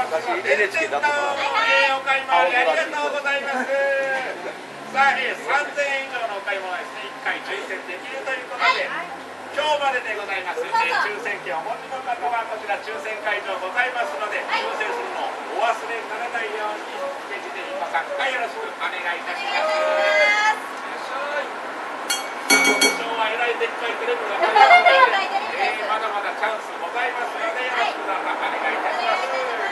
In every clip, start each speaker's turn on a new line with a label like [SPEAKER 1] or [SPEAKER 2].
[SPEAKER 1] 昔 NHK だったから。
[SPEAKER 2] お買い回りありがとうございます。さあ、3000円以上のお買い物はですね、1回抽選できるということで、今日まででございます。抽選券をお持ちの方はこちら抽選会場ございますので、抽選するのをお忘れにならないように、ぜひぜひご参加よろしくお願いいたします。今日はえらいでっかいテレビがまだまだチャンスございますので、よろしくお願いいたします。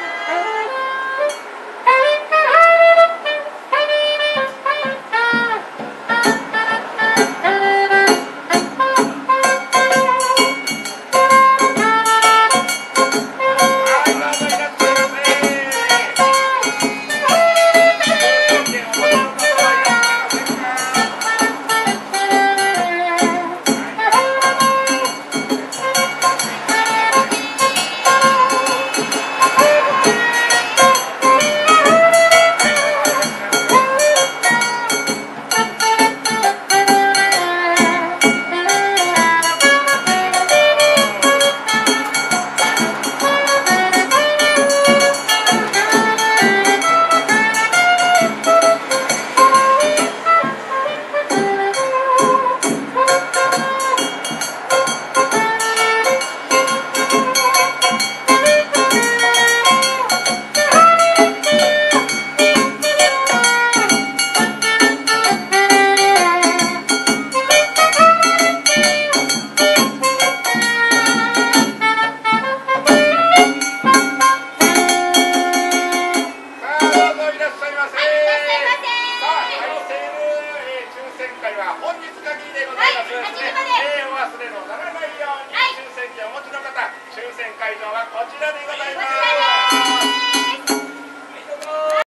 [SPEAKER 2] 本日限りでございます。お忘れのならないように、抽選券をお持ちの方、抽選会場はこちらでございます。